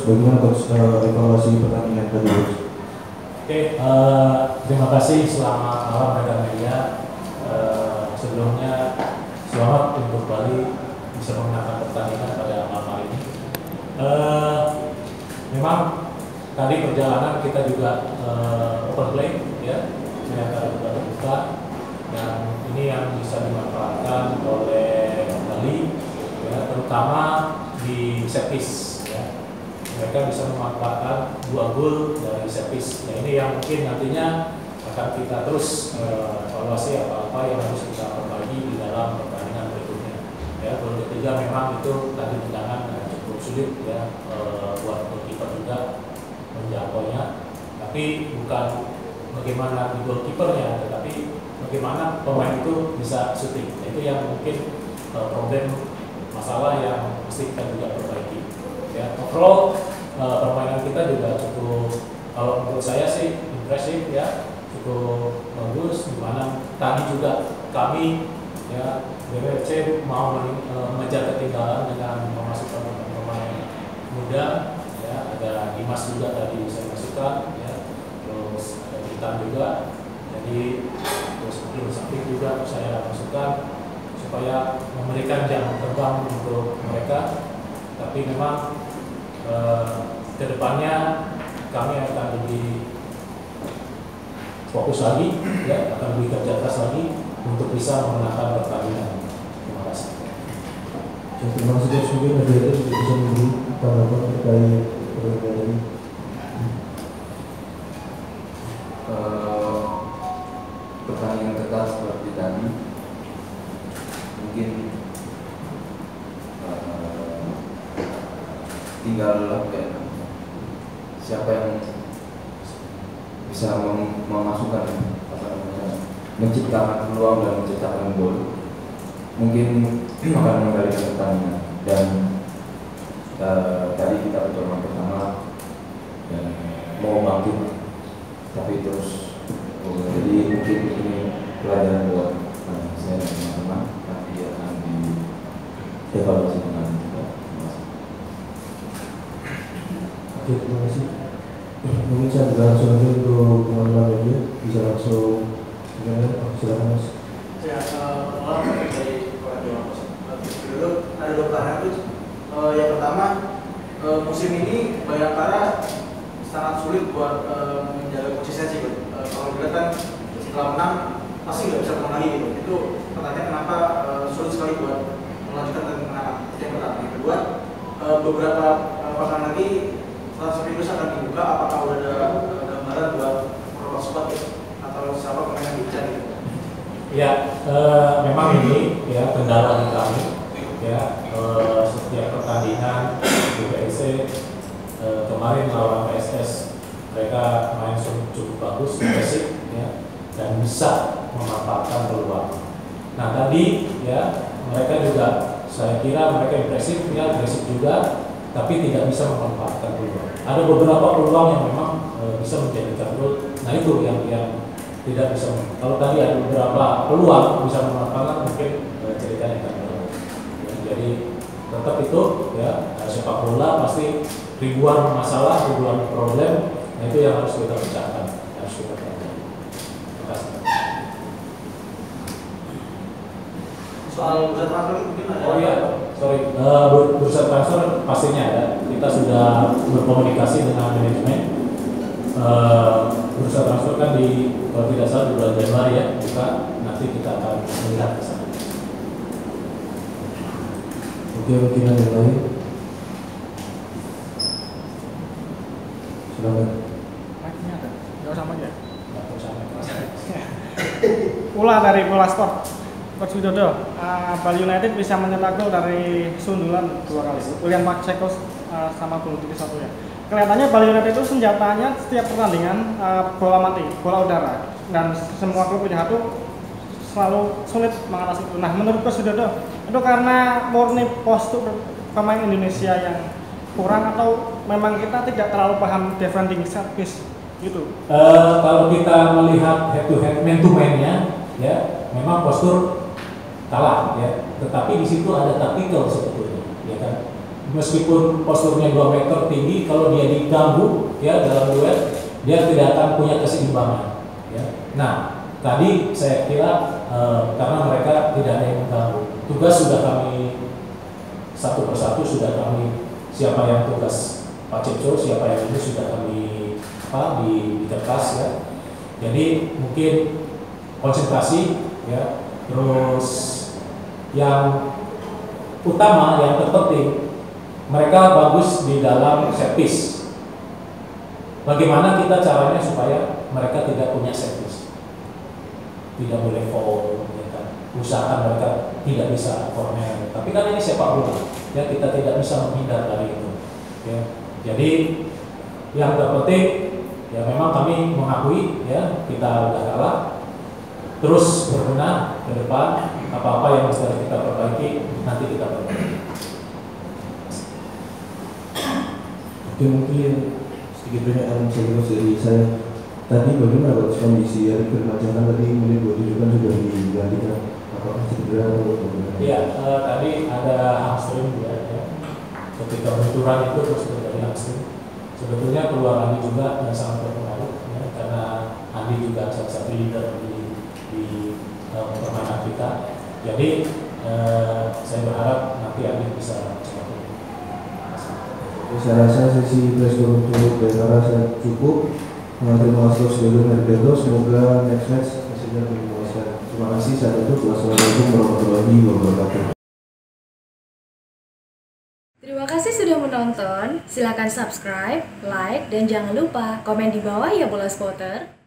bagaimana coach evaluasi pertandingan tadi coach? Oke, terima kasih, selamat malam rekan media. Sebelumnya selamat untuk Bali bisa memenangkan pertandingan pada malam hari ini. Memang tadi perjalanan kita juga open play ya, ternyata juga terbuka, dan ini yang bisa dimanfaatkan oleh Bali ya, terutama di set piece ya. Mereka bisa memanfaatkan 2 gol dari set piece. Ya, ini yang mungkin nantinya akan kita terus evaluasi apa-apa yang harus kita perbaiki di dalam pertandingan berikutnya. Ya, gol ketiga memang itu tadi tendangan cukup sulit ya buat goalkeeper juga menjangkaunya. Tapi bukan bagaimana di goalkeepernya, tetapi bagaimana pemain itu bisa shooting. Itu yang mungkin problem masalah yang mesti kita juga perbaiki. Ya, overall permainan kita juga cukup, kalau menurut saya sih impresif ya, cukup bagus. Dimana tadi juga kami ya BWC mau mengejar ketinggalan dengan memasukkan pemain muda ya, ada Dimas juga tadi saya masukkan ya, terus ada Bitan juga, jadi terus mungkin Sakti juga saya masukkan supaya memberikan jam terbang untuk mereka. Tapi memang kedepannya kami akan lebih fokus lagi ya, akan lebih kerja keras lagi untuk bisa memenangkan pertandingan. Terima kasih. Terima kasih coach, mungkin ada yang bisa memberi tanggapan terkait pertandingan ini. Pertandingan ketat seperti tadi mungkin tinggal siapa yang bisa memasukkan menciptakan peluang dan menciptakan gol, mungkin akan mengendalikan pertandingan. Dan tadi kita percobaan pertama dan mau bangkit, tapi terus jadi mungkin ini pelajaran buat saya dan teman-teman, nanti akan dievaluasi dengan juga. Oke, terima kasih. Mungkin saya langsung aja untuk teman-teman media bisa langsung silakan mas. Ya, malam dari Radio dulu ada 2 pertanyaan tuh. Yang pertama, musim ini Bayangkara sangat sulit buat menjaga konsistensi. Kalau dilihat kan setelah menang pasti nggak bisa menang lagi gitu. Itu pertanyaan kenapa sulit sekali buat melanjutkan kemenangan. Yang pertama. Yang kedua, beberapa pekan lagi transfer Inggris akan dibuka. Apakah udah ada gambaran buat beberapa squad atau siapa pemain yang bisa gitu? Ya, memang ini ya kendala di kami ya, setiap pertandingan BPSC kemarin lawan PSS mereka main cukup bagus, agresif ya, dan bisa memanfaatkan peluang. Nah tadi ya mereka juga, saya kira mereka impresif ya, agresif juga, tapi tidak bisa memanfaatkan peluang. Ada beberapa peluang yang memang bisa menjadikan gol. Nah itu yang tidak bisa. Kalau tadi ada beberapa peluang bisa memanfaatkan, mungkin ceritanya akan berbeda. Ya, jadi tetap itu ya, sepak bola pasti ribuan masalah, ribuan problem. Nah itu yang harus kita pecahkan, harus kita pelajari. Terima kasih. Soal bursa transfer mungkin ada. Oh iya, sorry. Bursa transfer pastinya ada. Kita sudah berkomunikasi dengan manajemen. Bursa transfer kan kalau tidak salah di bulan Januari ya, buka. Nanti kita akan melihat ke sana. Oke, mungkin ada yang lain. Silakan. Ini ada. Jauh sama aja. Nggak usah sama. Pula dari Bola Sport. Coach Widodo, Bali United bisa mencetak gol dari sundulan 2 kali. William Pacheco sama gol 1 ya. Kelihatannya Bali United itu senjatanya setiap pertandingan bola mati, bola udara, dan semua klub punya satu selalu sulit mengatasi itu. Nah, menurut Coach Widodo, itu karena murni postur pemain Indonesia yang kurang atau memang kita tidak terlalu paham defending set piece gitu? Kalau kita melihat head to head, man to man-nya, ya memang postur kalah ya. Tetapi di situ ada taktikal sebetulnya, ya kan. meskipun posturnya 2 meter tinggi, kalau dia diganggu ya dalam duel, dia tidak akan punya keseimbangan. Ya. Nah, tadi saya kira karena mereka tidak ada yang mengganggu, tugas sudah kami satu persatu sudah kami, siapa yang tugas Pak Cipco, siapa yang ini sudah kami di kertas ya. Jadi mungkin konsentrasi ya, terus yang utama, yang terpenting, mereka bagus di dalam set piece. Bagaimana kita caranya supaya mereka tidak punya set piece, tidak boleh foul, ya kan? Usahakan mereka tidak bisa corner. Tapi kan ini sepak bola, ya kita tidak bisa menghindar dari itu. Ya. Jadi yang terpenting, ya memang kami mengakui ya kita sudah kalah. Terus berbenah ke depan, apa-apa yang bisa kita perbaiki nanti kita perbaiki. Oke, mungkin sedikit banyak yang saya dari saya. Tadi bagaimana kondisi dari Kemacetan tadi menit 27 kan sudah digantikan, apakah cedera atau bagaimana? Iya, tadi ada hamstring ya. Ketika benturan itu terus terjadi hamstring. Sebetulnya keluar Andi juga sangat berpengaruh ya, karena Andi juga salah satu leader di permainan kita. Jadi saya berharap nanti Andi bisa cepat pulih. Saya rasa sesi press untuk Bayangkara saya cukup. Terima kasih sudah hadir. Semoga next match hasilnya lebih memuaskan. Terima kasih. Saya tutup. Wassalamualaikum warahmatullahi wabarakatuh. Terima kasih sudah menonton. Silakan subscribe, like, dan jangan lupa komen di bawah ya bola spotter.